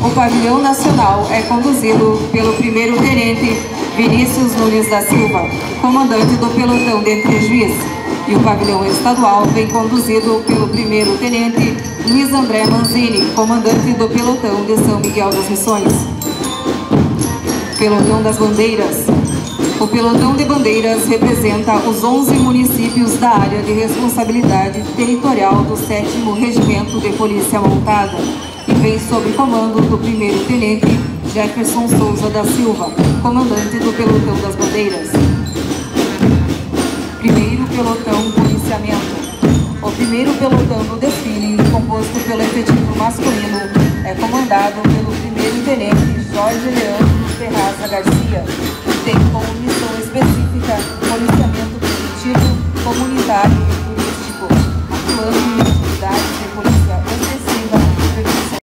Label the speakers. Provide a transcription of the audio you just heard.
Speaker 1: O pavilhão nacional é conduzido pelo primeiro-tenente Vinícius Nunes da Silva, comandante do pelotão de Três Juiz. E o pavilhão estadual vem conduzido pelo primeiro-tenente Luiz André Manzini, comandante do pelotão de São Miguel das Missões. Pelotão das Bandeiras. O pelotão de bandeiras representa os 11 municípios da área de responsabilidade territorial do 7º Regimento de Polícia Montada e vem sob comando do primeiro-tenente Jefferson Souza da Silva, comandante do pelotão das bandeiras. Primeiro pelotão policiamento. O primeiro pelotão do desfile, composto pelo efetivo masculino, é comandado pelo primeiro-tenente Jorge Leandro Ferraz Garcia e tem como missão específica policiamento preventivo, comunitário e turístico, atuando